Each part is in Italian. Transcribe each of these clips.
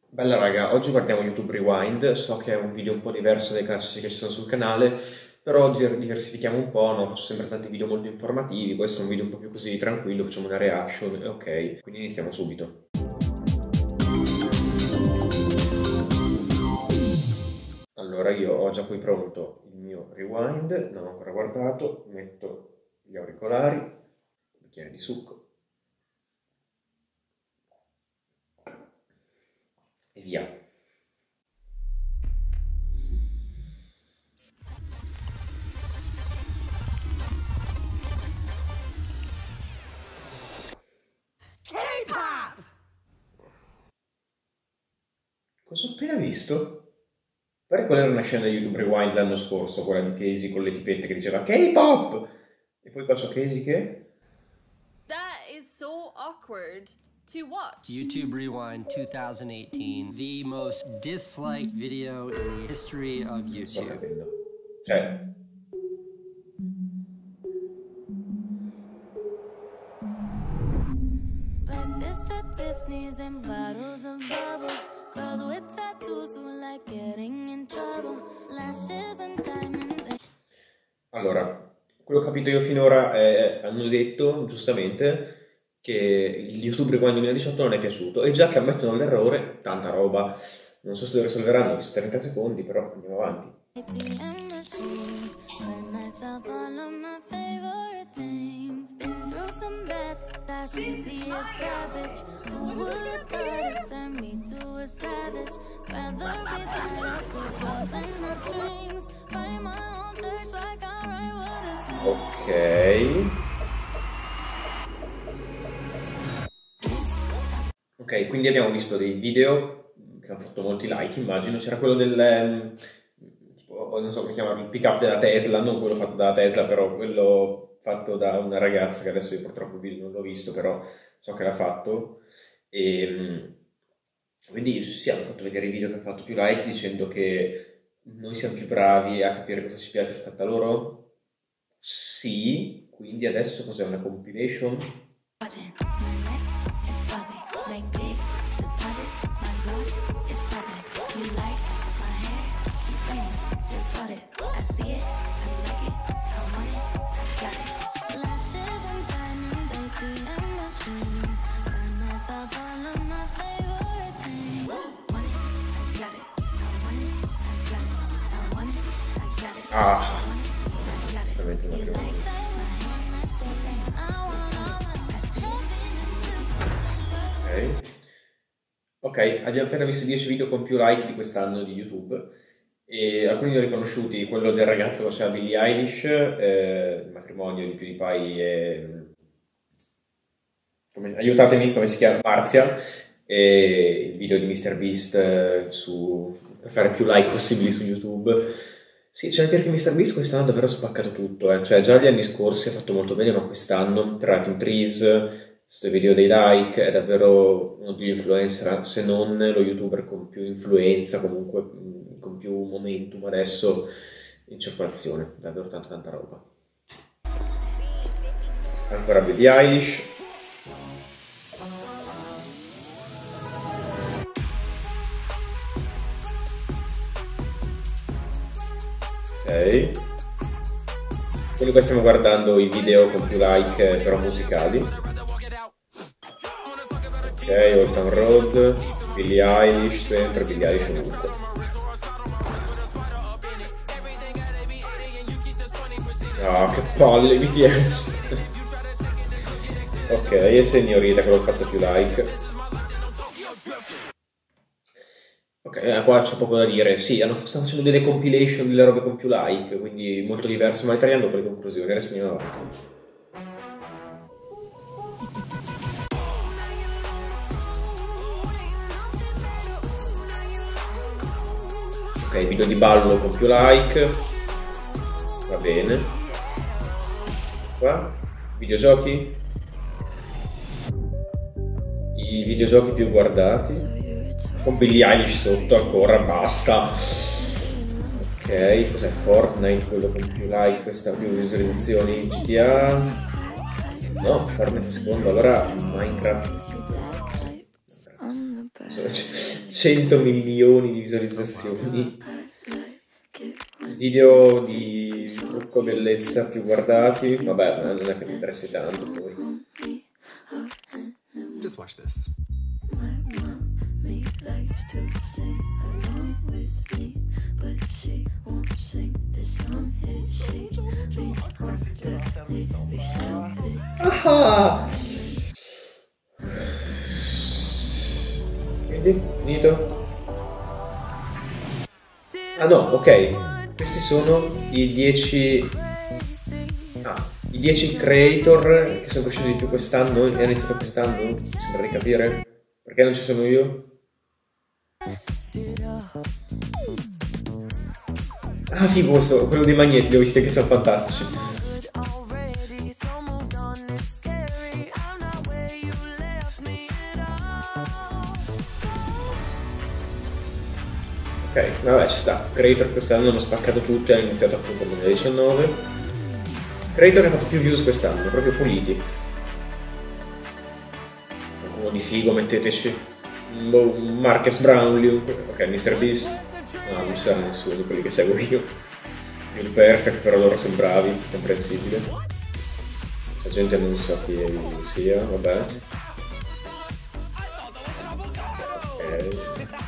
Bella raga, oggi guardiamo YouTube Rewind, so che è un video un po' diverso dai classici che ci sono sul canale, però oggi diversifichiamo un po', no? Faccio sempre tanti video molto informativi, questo è un video un po' più così tranquillo, facciamo una reaction, e ok, quindi iniziamo subito. Allora io ho già qui pronto il mio Rewind, non ho ancora guardato, metto gli auricolari, un bicchiere di succo e via. K-pop! Cosa ho appena visto? Guarda qual era una scena di YouTube Rewind l'anno scorso, quella di Casey con le tipette che diceva K-pop! E poi qua c'ho Casey che... That is so awkward to watch. YouTube Rewind 2018, the most disliked video in the history of Non sto YouTube. capendo. Cioè... Breakfast at Tiffany's and bottles of bubbles. Girls with tattoos who like getting in trouble. Lashes and diamonds. Allora, quello che ho capito io finora è, hanno detto, giustamente, che il YouTube Rewind 2018 non è piaciuto, e già che ammettono l'errore, tanta roba. Non so se lo risolveranno, visto 30 secondi, però andiamo avanti. ATM machines. Buy myself all of my favorite things. Been through some bad, I should be a savage. Who would have thought it turned me to a savage? Rather be tied up with balls and not strings. Write my own checks like I write what I sing. Ok, quindi abbiamo visto dei video che hanno fatto molti like, immagino. C'era quello del, tipo, non so come chiamarlo, il pick up della Tesla, non quello fatto dalla Tesla, però quello fatto da una ragazza, che adesso io purtroppo il video non l'ho visto, però so che l'ha fatto. E quindi sì, hanno fatto vedere i video che hanno fatto più like dicendo che noi siamo più bravi a capire cosa ci piace rispetto a loro. Sì, quindi adesso cos'è una compilation? Watching my neck is fuzzy. Make big deposits. My blood is popping. You like my hair? You famous? Just bought it. I see it. I like it. I want it. I got it. Lashes and diamonds, ATM machines. Buy myself all of my favorite things. Want it? I got it. I want it. I got it. I want it. I got it. Ah, I want it. I got it. giustamente non You abbiamo like visto. that? Ok, abbiamo appena visto 10 video con più like di quest'anno di YouTube, e alcuni li ho riconosciuti, quello del ragazzo che faceva Billie Eilish, il matrimonio di PewDiePie e... aiutatemi, come si chiama? Marzia, e il video di MrBeast per fare più like possibili su YouTube. Sì, c'è da dire che MrBeast quest'anno ha davvero spaccato tutto, cioè già gli anni scorsi ha fatto molto bene, ma quest'anno, tra Team Trees, questo video dei like, è davvero uno degli influencer, se non lo youtuber con più influenza, comunque con più momentum adesso in circolazione, davvero tanta roba. Ancora Billie Eilish. Ok. Quindi qua stiamo guardando i video con più like, però musicali. Ok, Old Town Road, Billie Eilish, sempre Billie Eilish ovunque. Ah, che palle, BTS! Ok, e Signorita, che l'ho fatto più like. Ok, qua c'è poco da dire. Sì, stanno facendo delle compilation delle robe con più like, quindi molto diverso, ma italiano dopo le conclusioni, adesso andiamo avanti. Ok, video di ballo con più like, va bene. Qua, videogiochi. I videogiochi più guardati. Con Billie Eilish sotto ancora, basta. Ok, cos'è Fortnite, quello con più like, questa più visualizzazioni, GTA. No, Fortnite secondo, allora Minecraft. 100 milioni di visualizzazioni. Video di trucco bellezza più guardati, vabbè, non è che mi interessi tanto poi. Just watch this. Ah! Quindi, finito? Ah no, ok. Questi sono i 10... i 10 creator che sono cresciuti di più quest'anno e hanno iniziato quest'anno, mi sembra di capire. Perché non ci sono io? Ah, figo, quello dei magneti, li ho visti che sono fantastici. Ok, vabbè, ci sta. Creator quest'anno hanno spaccato tutti, hanno iniziato appunto nel 2019. Creator ha fatto più views quest'anno, proprio puliti. Qualcuno di figo, metteteci. Marcus Brownlee, ok, MrBeast. No, non ci sarà nessuno di quelli che seguo io. Il Perfect, però loro sono bravi, comprensibile. Questa gente non so chi sia, vabbè. Ok.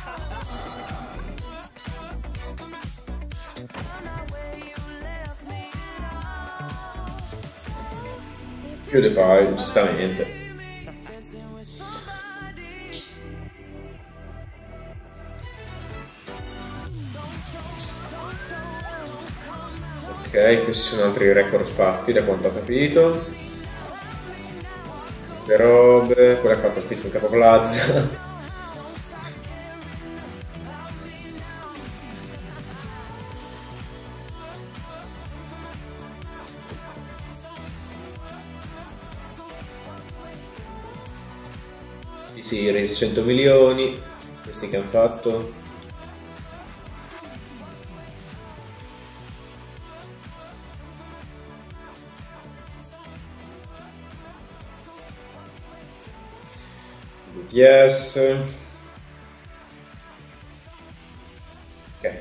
PewDiePie, giustamente. Ok, questi sono altri record fatti da quanto ho capito. Le robe, quella che ha fatto il film Capo Plaza. Sì, Race 100 milioni, questi che hanno fatto. BTS. Ok.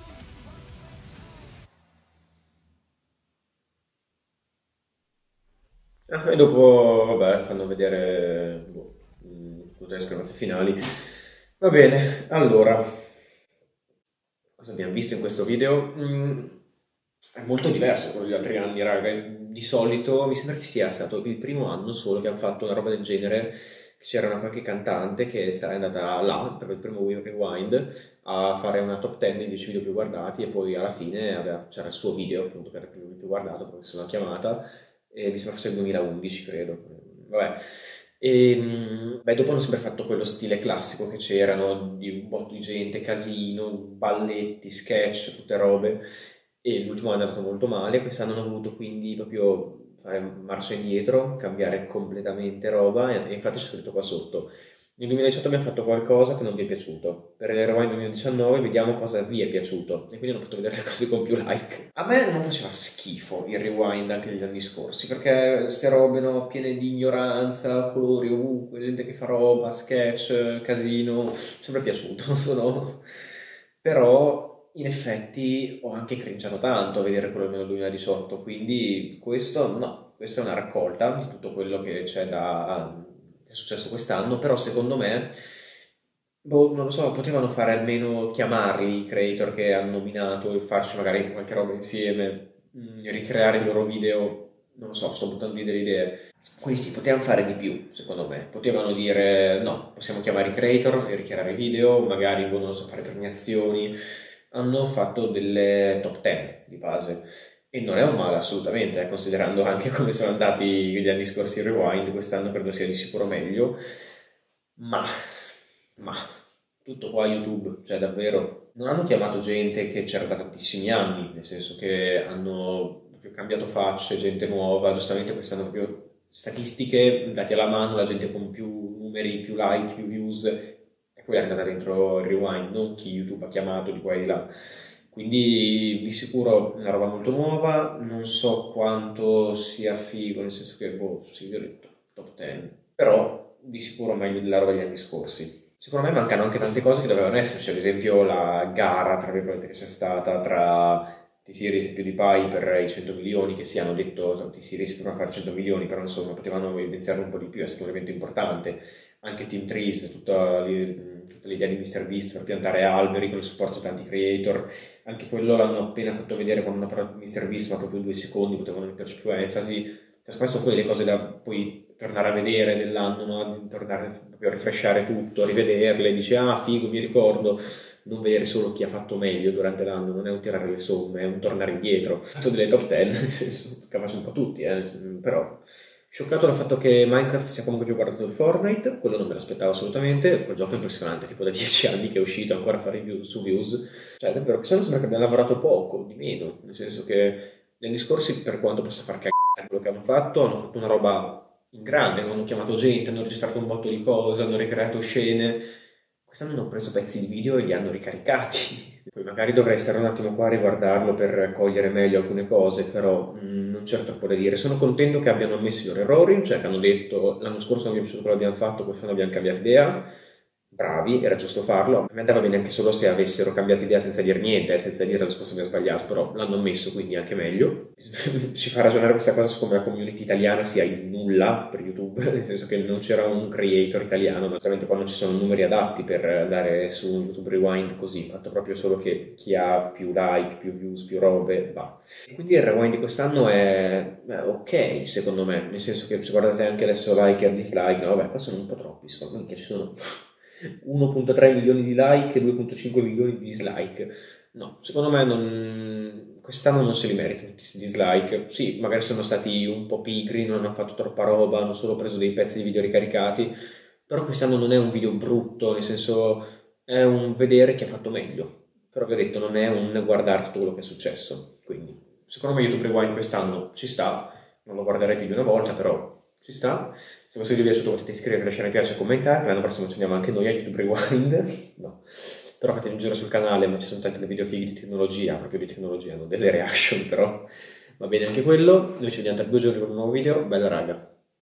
E dopo, vabbè, fanno vedere tutte le schermate finali. Va bene, allora, cosa abbiamo visto in questo video? È molto diverso da quello degli altri anni, raga. Di solito mi sembra che sia stato il primo anno solo che hanno fatto una roba del genere, che c'era una qualche cantante che è andata là per il primo Rewind a fare una top 10 dei 10 video più guardati e poi alla fine c'era il suo video appunto che era il primo più guardato, perché se l'ha chiamata, e mi sembra fosse il 2011 credo. Vabbè. E dopo hanno sempre fatto quello stile classico che c'erano di un botto di gente, casino, balletti, sketch, tutte robe, e l'ultimo anno è andato molto male. Quest'anno hanno voluto quindi proprio fare marcia indietro, cambiare completamente roba, e infatti c'è scritto qua sotto: nel 2018 abbiamo fatto qualcosa che non vi è piaciuto, per il Rewind 2019 vediamo cosa vi è piaciuto, e quindi hanno fatto vedere le cose con più like. A me non faceva schifo il Rewind anche negli anni scorsi, perché queste robe, no, piene di ignoranza, colori ovunque, gente che fa roba, sketch, casino, mi è sempre piaciuto, no? Però in effetti ho anche cringiato tanto a vedere quello del 2018, quindi questo no, questa è una raccolta di tutto quello che c'è che è successo quest'anno, però secondo me, non lo so, potevano fare almeno chiamare i creator che hanno nominato e farci magari qualche roba insieme, ricreare i loro video, non lo so, sto buttando lì delle idee. Quindi sì, potevano fare di più, secondo me. Potevano dire, no, possiamo chiamare i creator e ricreare i video, magari, non lo so, fare premiazioni. Hanno fatto delle top 10 di base. E non è un male assolutamente, considerando anche come sono andati gli anni scorsi in Rewind, quest'anno credo sia di sicuro meglio, ma tutto qua YouTube, cioè davvero, non hanno chiamato gente che c'era da tantissimi anni, nel senso che hanno proprio cambiato facce, gente nuova, giustamente quest'anno proprio statistiche dati alla mano, la gente con più numeri, più like, più views, e poi è andata dentro il Rewind, non chi YouTube ha chiamato di qua e di là. Quindi di sicuro una roba molto nuova, non so quanto sia figo, nel senso che, boh, sì, io ho detto top 10, però di sicuro meglio della roba degli anni scorsi. secondo me mancano anche tante cose che dovevano esserci, ad esempio la gara, tra virgolette, che c'è stata tra T-Series e PewDiePie per i 100 milioni, che si hanno detto T-Series potevano fare 100 milioni, però insomma potevano evidenziarlo un po' di più, è stato un evento importante. Anche Team Trees, tutta l'idea di MrBeast per piantare alberi con il supporto di tanti creator, anche quello l'hanno appena fatto vedere con una parola di MrBeast, ma proprio 2 secondi, potevano metterci più enfasi. Secondo me sono quelle cose da poi tornare a vedere nell'anno, no? Tornare proprio a refreshare tutto, a rivederle, dici ah figo, mi ricordo, non vedere solo chi ha fatto meglio durante l'anno, non è un tirare le somme, è un tornare indietro. Ho fatto delle top 10, nel senso, capace un po' tutti, però scioccato dal fatto che Minecraft sia comunque più guardato di Fortnite, quello non me l'aspettavo assolutamente, quel gioco è impressionante, tipo da 10 anni che è uscito, ancora a fare review su views, cioè davvero quest'anno sembra che abbiamo lavorato poco, di meno, nel senso che gli anni scorsi, per quanto possa far cagare quello che hanno fatto una roba in grande, hanno chiamato gente, hanno registrato un botto di cose, hanno ricreato scene. Quest'anno hanno preso pezzi di video e li hanno ricaricati. Poi magari dovrei stare un attimo qua a riguardarlo per cogliere meglio alcune cose, però non c'è troppo da dire. Sono contento che abbiano ammesso i loro errori, cioè che hanno detto l'anno scorso non mi è piaciuto quello che abbiamo fatto, quest'anno abbiamo cambiato idea. Bravi, era giusto farlo. A me andava bene anche solo se avessero cambiato idea senza dire niente, senza dire l'anno scorso abbiamo sbagliato, però l'hanno ammesso, quindi anche meglio. Ci fa ragionare questa cosa su come la community italiana sia in nulla per YouTube, nel senso che non c'era un creator italiano, ma solamente quando ci sono numeri adatti per andare su YouTube Rewind così, fatto proprio solo che chi ha più like, più views, più robe, va. E quindi il Rewind di quest'anno è ok, secondo me, nel senso che se guardate anche adesso like e dislike, no vabbè, qua sono un po' troppi, secondo me, che ci sono 1.3 milioni di like e 2.5 milioni di dislike. No, secondo me quest'anno non se li merita tutti questi dislike. Sì, magari sono stati un po' pigri, non hanno fatto troppa roba, hanno solo preso dei pezzi di video ricaricati, però quest'anno non è un video brutto, nel senso è un vedere che ha fatto meglio. Però vi ho detto, non è un guardare tutto quello che è successo. Quindi, secondo me YouTube Rewind quest'anno ci sta, non lo guarderei più di una volta, però ci sta. Se questo video vi è piaciuto potete iscrivervi, lasciare mi piace e commentare, l'anno prossimo ci andiamo anche noi a YouTube Rewind, no, però fate un giro sul canale, ma ci sono tanti video fighi di tecnologia, proprio di tecnologia, non delle reaction però, va bene anche quello, noi ci vediamo tra 2 giorni con un nuovo video, bella raga.